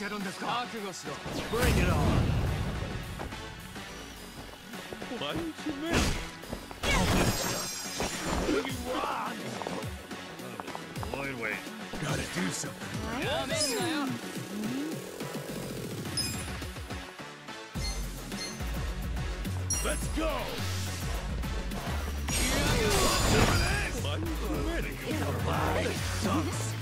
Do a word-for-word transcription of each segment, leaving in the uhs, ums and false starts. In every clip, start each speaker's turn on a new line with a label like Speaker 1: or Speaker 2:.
Speaker 1: Bring it on. Why didn't you miss? You run! Lloyd, wait. Gotta do something. Let's go! Why are you so ready? That sucks.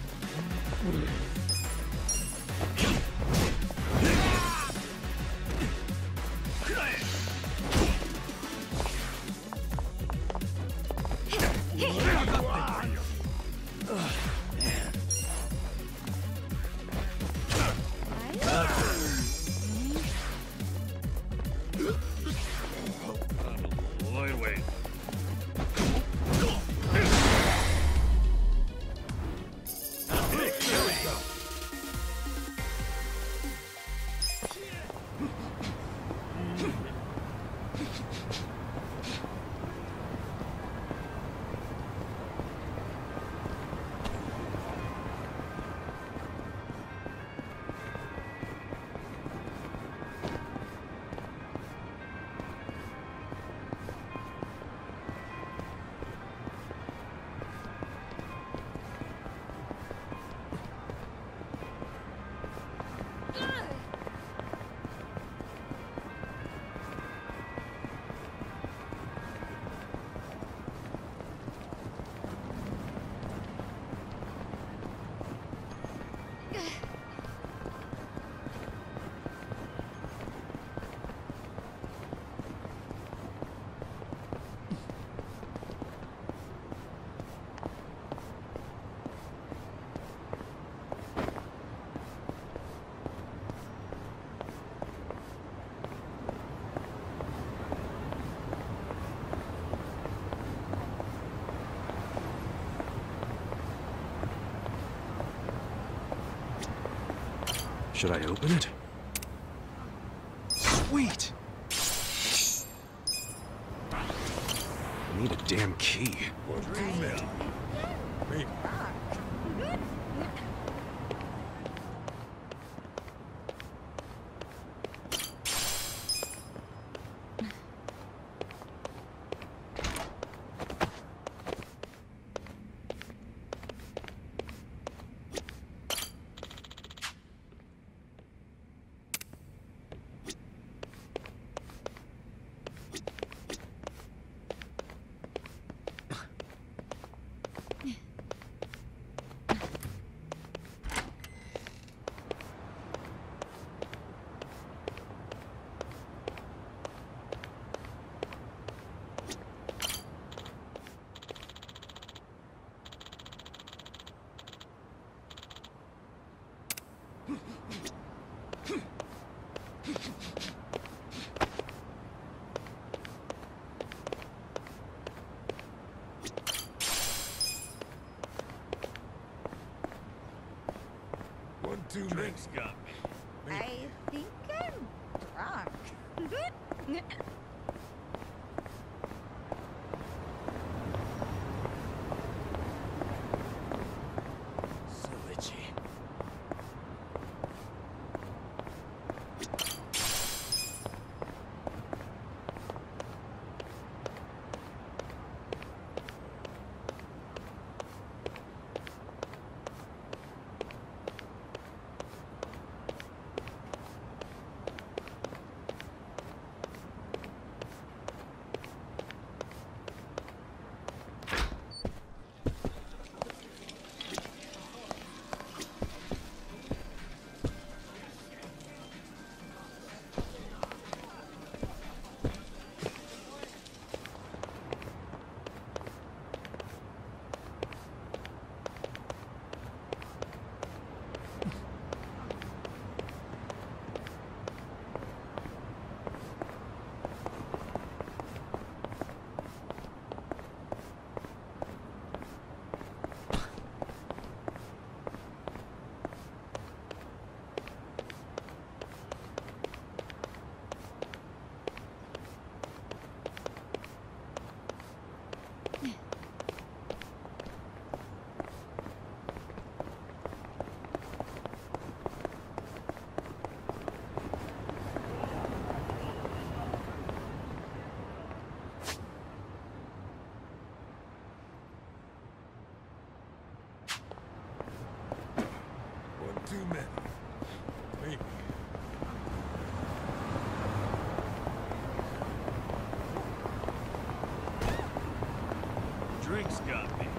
Speaker 2: Should I open it? Sweet! I need a damn key.
Speaker 1: What do you mean? Me. One, two, drinks got me.
Speaker 3: I think I'm drunk.
Speaker 1: So itchy. Drinks got me.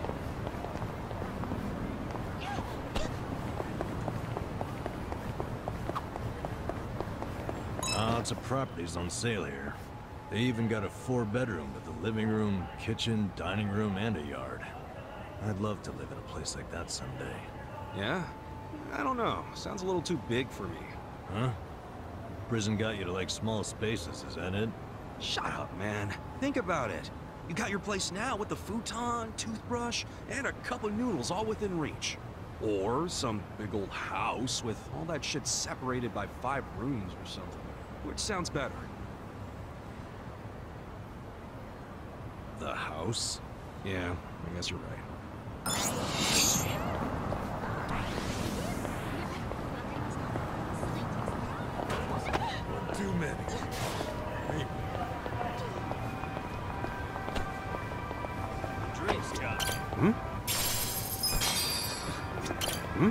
Speaker 1: Lots of properties on sale here. They even got a four-bedroom with a living room, kitchen, dining room, and a yard. I'd love to live in a place like that someday.
Speaker 2: Yeah? I don't know. Sounds a little too big for me.
Speaker 1: Huh? Prison got you to like small spaces, is that it?
Speaker 2: Shut up, man. Think about it. You got your place now with the futon, toothbrush, and a cup of noodles all within reach. Or some big old house with all that shit separated by five rooms or something. Which sounds better?
Speaker 1: The house?
Speaker 2: Yeah, I guess you're right.
Speaker 1: Too many. Drinks got me.
Speaker 2: Hmm? Hmm?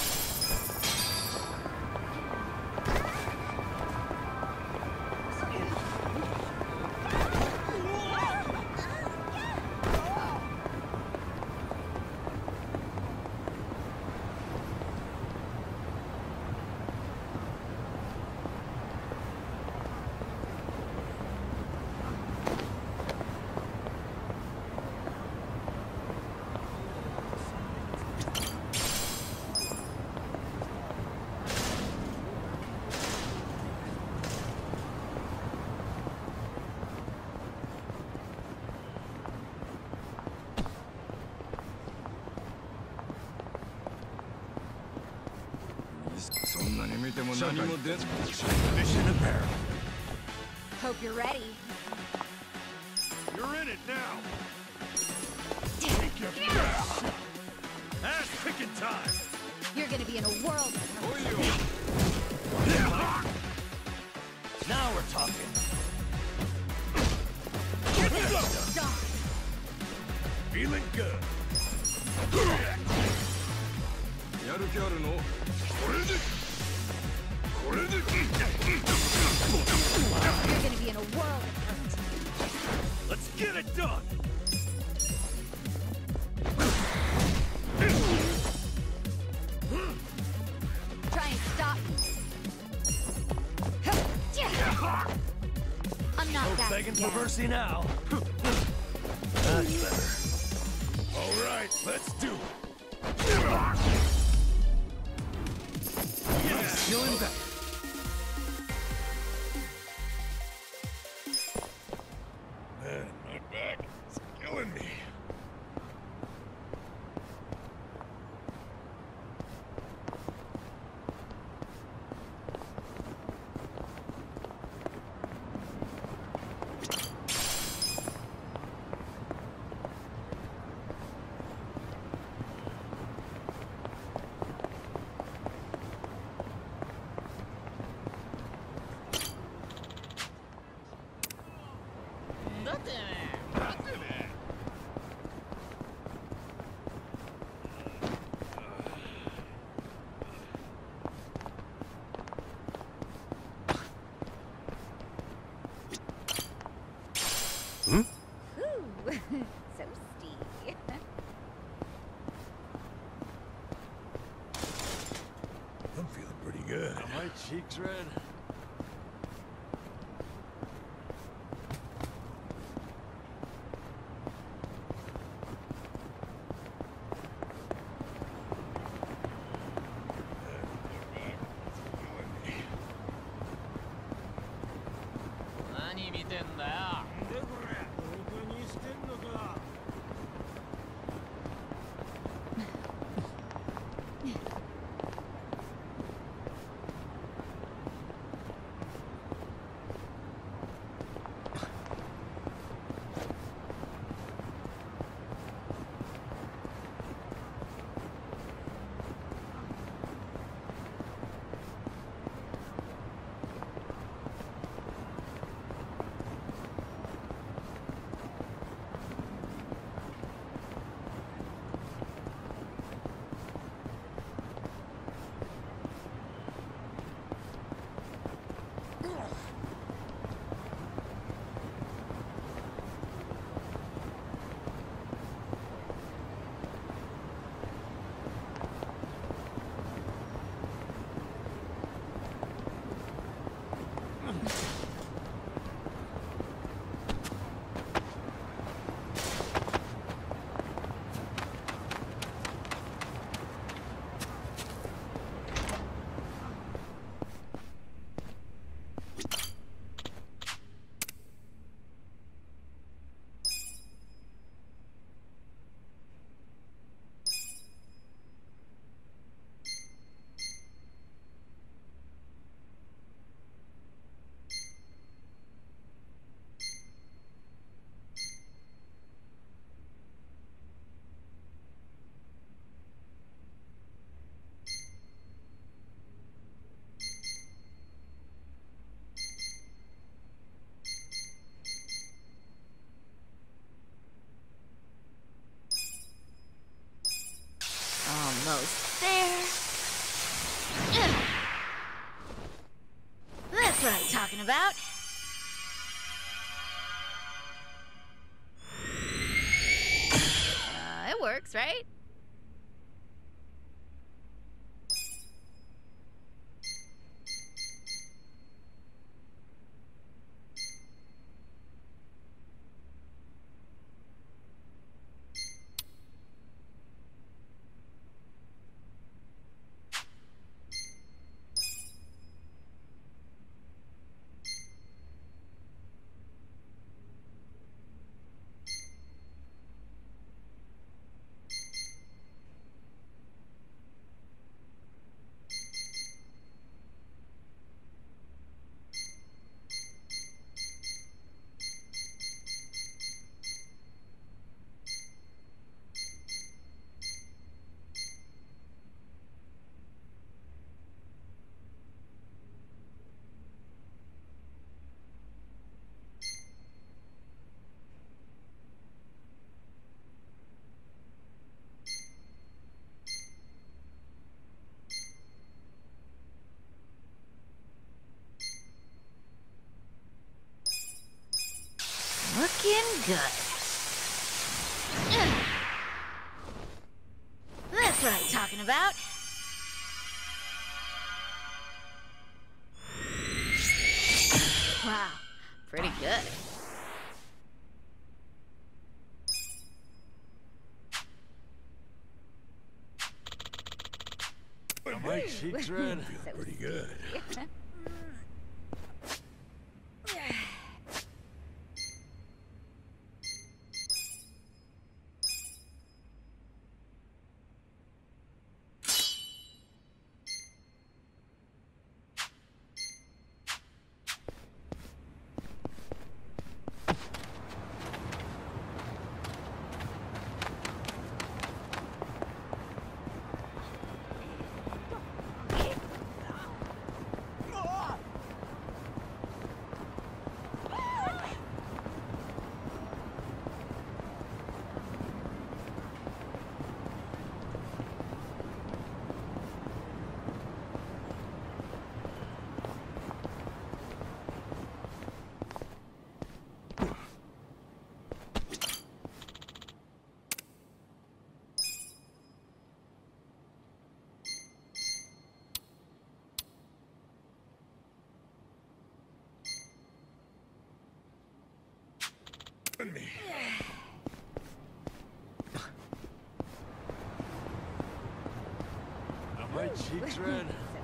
Speaker 1: Mission apparel.
Speaker 3: Hope you're ready.
Speaker 1: You're in it now. Take your breath. Ass picking time.
Speaker 3: You're gonna be in a world of
Speaker 1: Who are
Speaker 3: hurt.
Speaker 1: you? Now we're talking.
Speaker 3: Stop.
Speaker 1: Feeling good.
Speaker 3: You're gonna be in a world of hurt.
Speaker 1: Let's get it done.
Speaker 3: Try and stop me. I'm not
Speaker 1: No
Speaker 3: that
Speaker 1: begging for
Speaker 3: scared.
Speaker 1: mercy now. That's better. All right, let's do it. Yes, feeling better. Man, my back is killing me.
Speaker 2: Hmm?
Speaker 3: Ooh, so steamy.
Speaker 1: I'm feeling pretty good. Are my cheeks red?
Speaker 3: about? Uh, it works, right? Looking good. That's what I'm talking about. Wow, pretty good.
Speaker 1: Are my cheeks red?
Speaker 3: So
Speaker 1: Pretty good. Me. Are my cheeks red?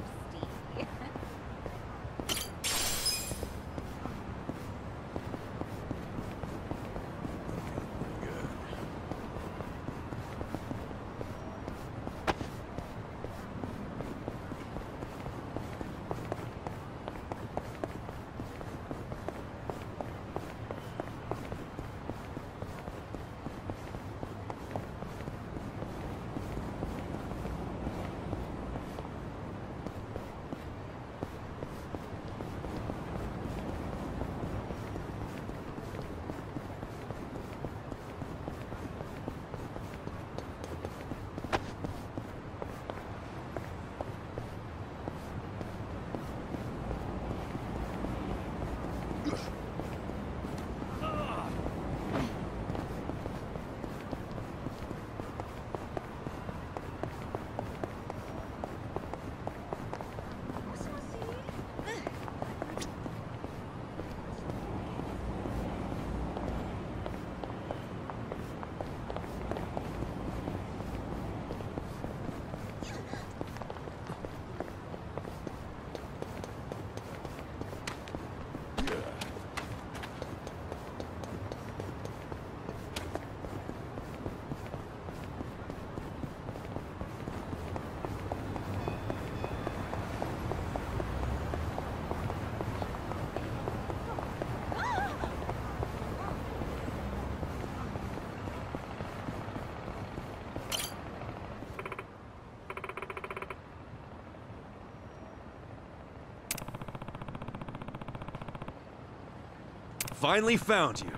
Speaker 2: Finally found you.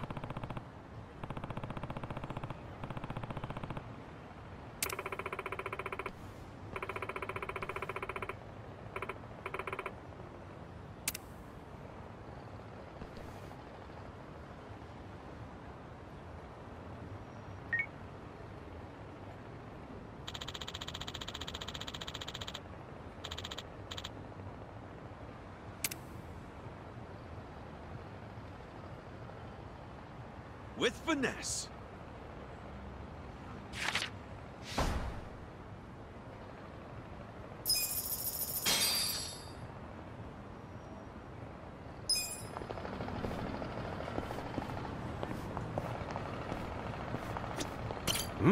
Speaker 2: with finesse. Hmm?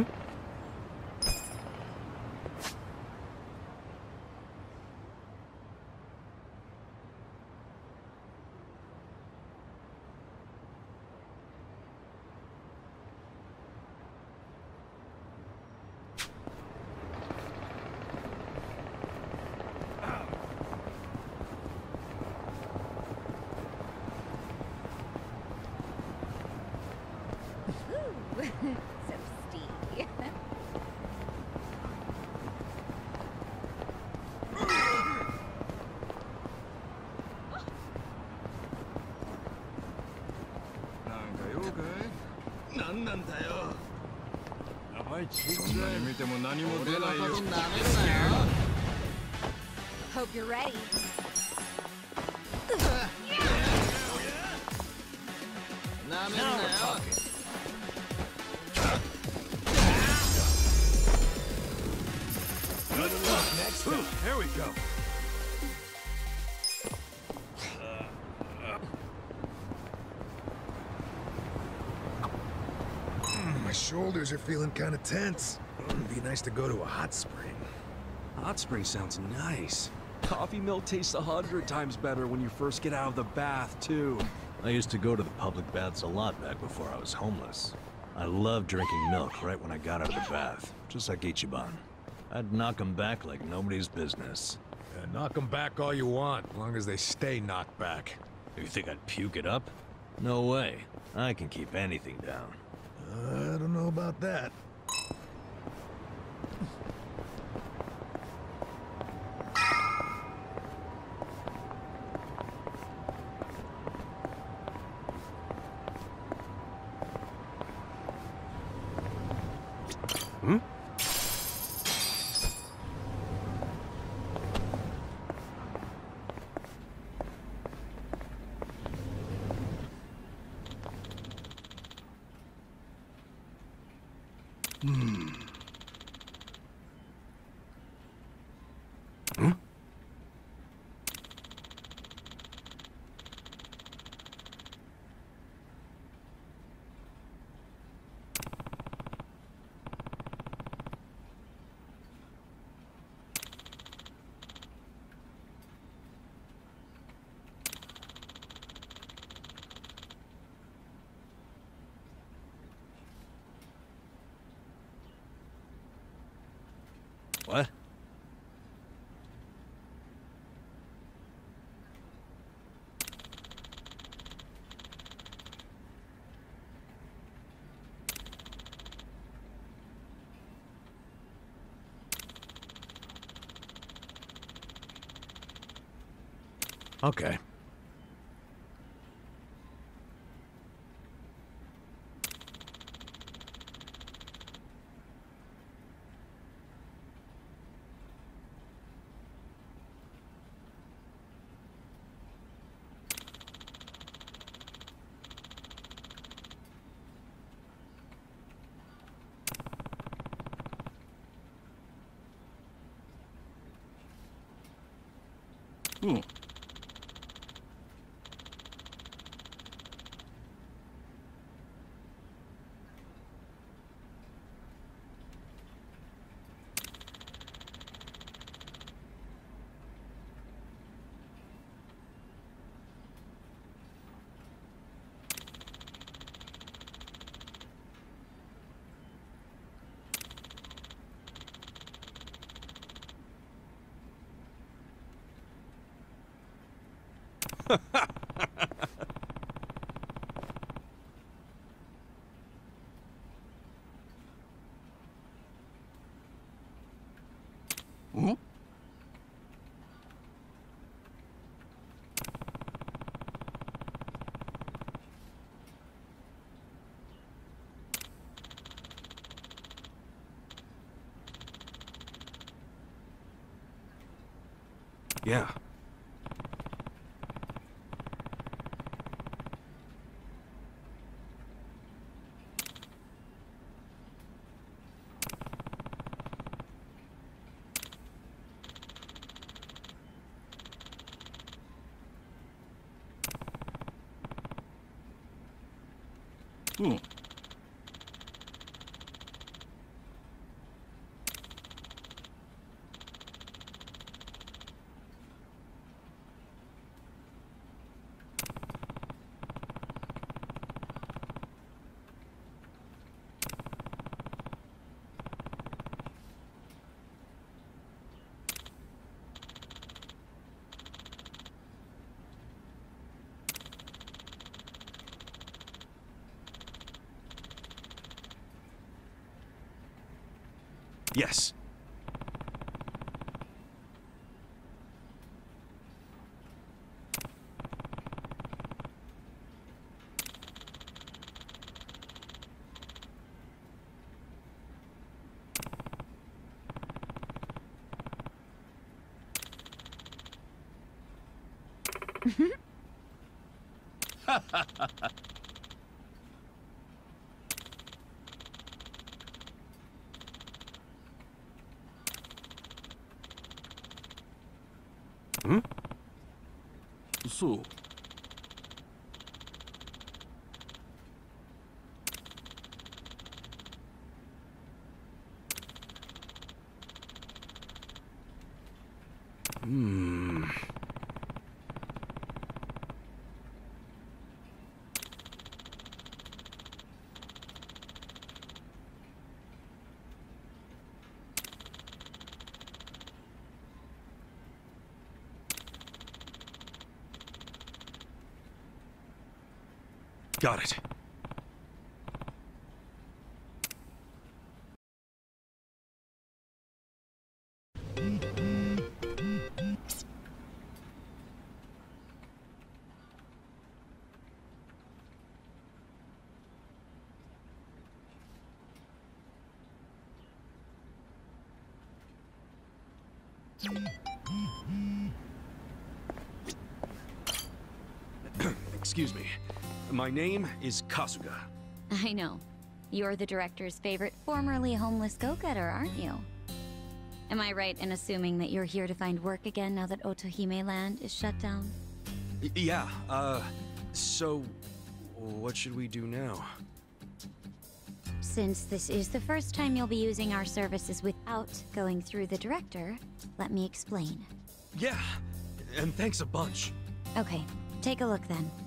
Speaker 3: Ooh, so steamy. Hope you're ready.
Speaker 1: Now we're talking. Next time.
Speaker 2: There we go.
Speaker 4: My shoulders are feeling kind of tense. It'd be nice to go to a hot spring.
Speaker 2: Hot spring sounds nice. Coffee milk tastes a hundred times better when you first get out of the bath, too.
Speaker 1: I used to go to the public baths a lot back before I was homeless. I loved drinking milk right when I got out of the bath, just like Ichiban. I'd knock 'em back like nobody's business.
Speaker 4: Yeah, knock them back all you want, as long as they stay knocked back.
Speaker 1: You think I'd puke it up? No way. I can keep anything down.
Speaker 4: Uh, I don't know about that.
Speaker 2: Hmm? Hmm. Hmm?
Speaker 1: What? Okay.
Speaker 2: Hmm. Hmm? Yeah.
Speaker 5: Hmm.
Speaker 2: Yes. Hmm?
Speaker 5: そう。
Speaker 2: Hmm. Got it. Excuse me. My name is Kasuga.
Speaker 3: I know. You're the director's favorite formerly homeless go-getter, aren't you? Am I right in assuming that you're here to find work again now that Otohime Land is shut down?
Speaker 2: Y- yeah, uh, so what should we do now?
Speaker 3: Since this is the first time you'll be using our services without going through the director, let me explain.
Speaker 2: Yeah, and thanks a bunch.
Speaker 3: Okay, take a look then.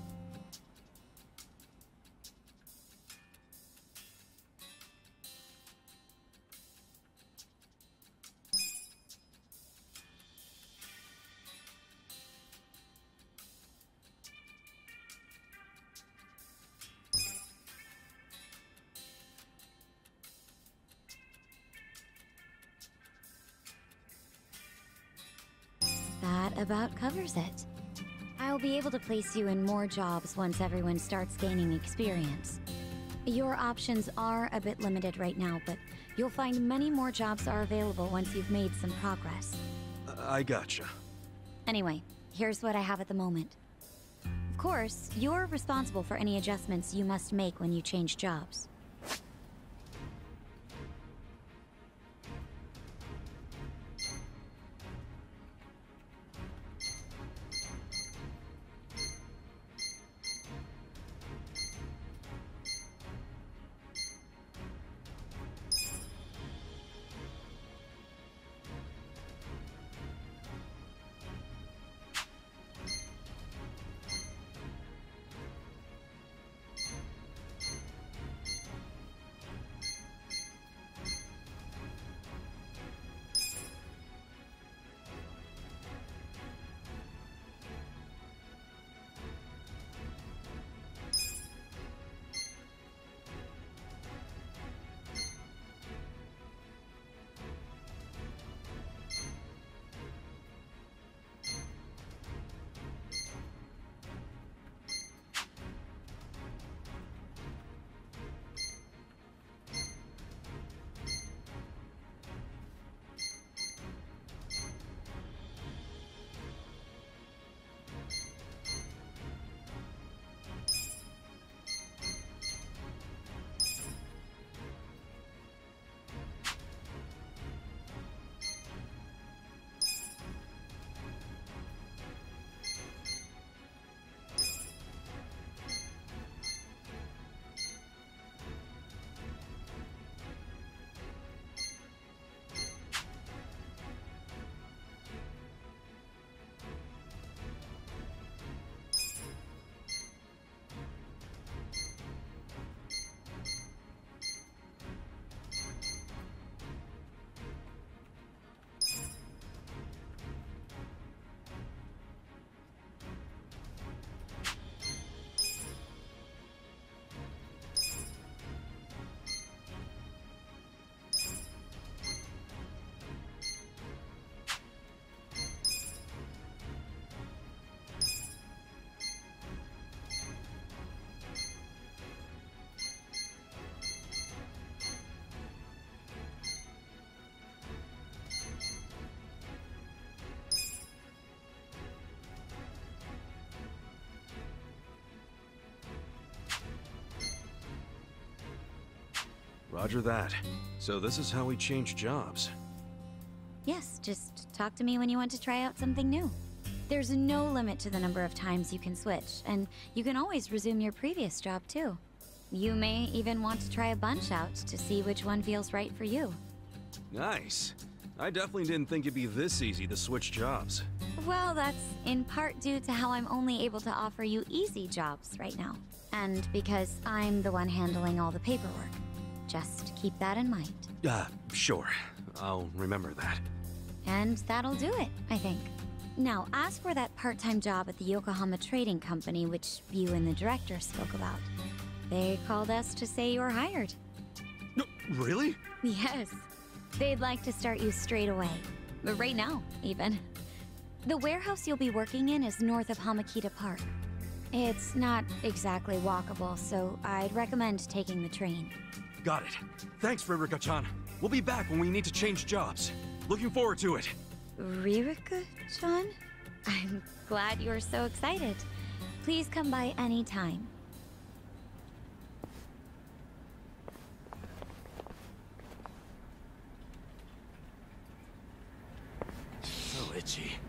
Speaker 3: That about covers it. I'll be able to place you in more jobs once everyone starts gaining experience. Your options are a bit limited right now, but you'll find many more jobs are available once you've made some progress.
Speaker 2: I gotcha.
Speaker 3: Anyway, here's what I have at the moment. Of course, you're responsible for any adjustments you must make when you change jobs.
Speaker 2: Roger that. So this is how we change jobs.
Speaker 3: Yes, just talk to me when you want to try out something new. There's no limit to the number of times you can switch, and you can always resume your previous job too. You may even want to try a bunch out to see which one feels right for you.
Speaker 2: Nice. I definitely didn't think it'd be this easy to switch jobs.
Speaker 3: Well, that's in part due to how I'm only able to offer you easy jobs right now. And because I'm the one handling all the paperwork. Just keep that in mind.
Speaker 2: Uh, sure. I'll remember that.
Speaker 3: And that'll do it, I think. Now, as for that part-time job at the Yokohama Trading Company, which you and the director spoke about, they called us to say you're hired.
Speaker 2: No, really?
Speaker 3: Yes. They'd like to start you straight away. Right now, even. The warehouse you'll be working in is north of Hamakita Park. It's not exactly walkable, so I'd recommend taking the train.
Speaker 2: Got it. Thanks, Ririka-chan. We'll be back when we need to change jobs. Looking forward to it.
Speaker 3: Ririka-chan? I'm glad you're so excited. Please come by any time.
Speaker 2: So itchy.